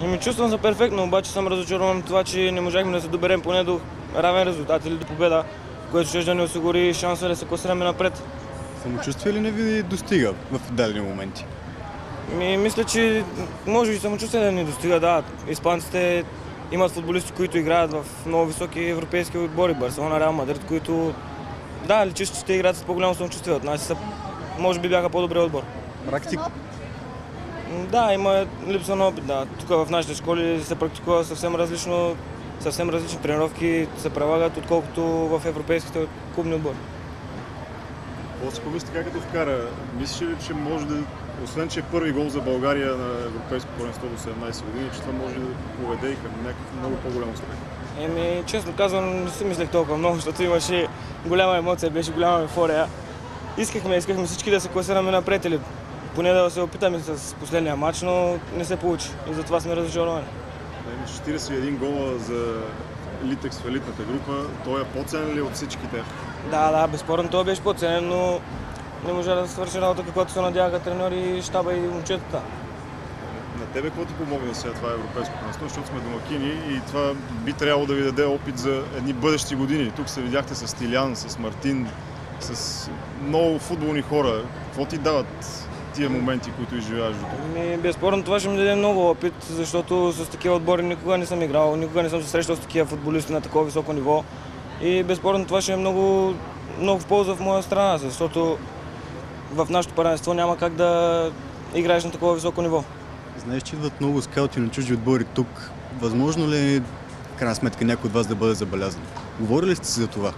Чувствам се перфектно, обаче съм разочарован от това, че не можахме да се доберем поне до равен резултат или до победа, което ще да ни осигури шанса да се класираме напред. Самочувствие ли не ви достига в дадени моменти? Мисля, че може и самочувствие да ни достига, да. Испанците имат футболисти, които играят в много високи европейски отбори, Барселона, Реал Мадрид, които да, личи, че те играят с по-голямо самочувствие от нас. Може би бяха по-добре отбор. Практика? Да, има липса на опит. Да. Тук в нашите школи се практикува съвсем различни тренировки се прилагат, отколкото в европейските клубни отбори. Какво си помислите, как като вкара? Мислиш ли, че може да, освен че е първи гол за България на европейско първенство до 17 години, че това може да поведе и към някакъв много по-голям успех? Честно казвам, не си мислех толкова много, защото имаше голяма емоция, беше голяма еуфория. Искахме всички да се класираме напред или поне да се опитаме с последния матч, но не се получи и затова сме разочаровани. 41 гола за Литекс в елитната група, той е по-ценен ли от всички тях? Да, безспорно той беше по-ценен, но не можа да свърши работа, каквото се надяваха треньори, щаба и момчетата. На тебе какво ти помогна сега това европейско първенство, защото сме домакини и това би трябвало да ви даде опит за едни бъдещи години. Тук се видяхте с Стилян, с Мартин, с много футболни хора. Какво ти дават тия моменти, които изживяваш до тук? Безспорно това ще ми даде много опит, защото с такива отбори никога не съм играл, никога не съм се срещал с такива футболисти на такова високо ниво. И безспорно това ще е много в полза в моя страна, защото в нашото първенство няма как да играеш на такова високо ниво. Знаеш, че идват много скаути на чужди отбори тук. Възможно ли е, в крайна сметка, някой от вас да бъде забелязан? Говорили сте си за това?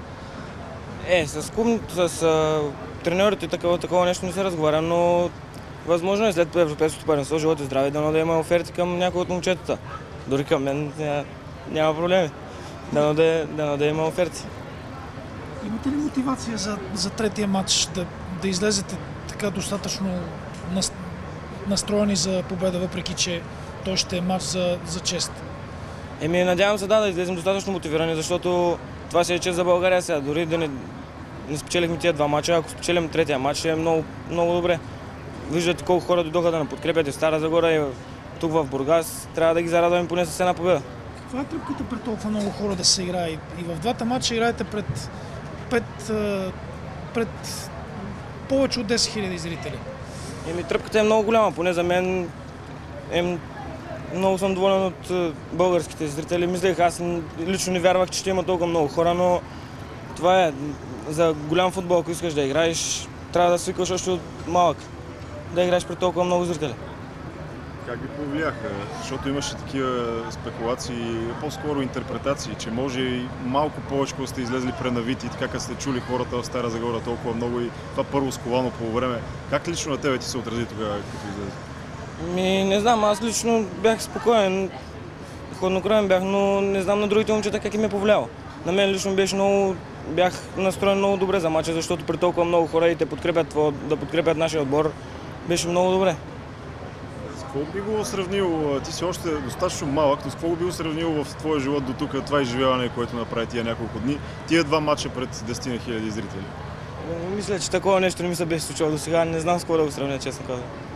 С треньорите такова нещо не се разговаря, но възможно е след европейското първенство, живот и здраве, дано да има оферти към някои от момчетата. Дори към мен няма проблеми. Дано да има оферти. Имате ли мотивация за третия матч да излезете така достатъчно настроени за победа, въпреки че той ще е матч за чест? Надявам се да излезем достатъчно мотивирани, защото това ще е чест за България сега. Дори да не спечелихме тия два мача, ако спечелим третия матч, ще е много, много добре. Виждате колко хора дойдоха да ни подкрепят и в Стара Загора и тук в Бургас. Трябва да ги зарадваме поне с една победа. Каква е тръпката пред толкова много хора да се играе? И в двата матча играете пред повече от 10 000 зрители. Тръпката е много голяма, поне за мен. Много съм доволен от българските зрители. Мислех, аз лично не вярвах, че ще има толкова много хора, но това е за голям футбол, ако искаш да играеш, трябва да свикаш още от малък, да играеш пред толкова много зрители. Как ви повлияха? Защото имаше такива спекулации, по-скоро интерпретации, че може и малко повече сте излезли пренавити, така като сте чули хората в Стара Загора толкова много и това първо сковано по време. Как лично на тебе ти се отрази тогава, като излезе? Не знам, аз лично бях спокоен, хладнокръвен бях, но не знам на другите момчета как им е повлияло. На мен лично бях настроен много добре за мача, защото при толкова много хора и те подкрепят нашия отбор, беше много добре. С какво би го сравнил? Ти си още достатъчно малък, но с какво би го сравнил в твоя живот до тук, това изживяване, което направи тия няколко дни, тия два мача пред 10 000 зрители? Мисля, че такова нещо не ми се беше случило до сега, не знам с какво да го сравня, честно казвам.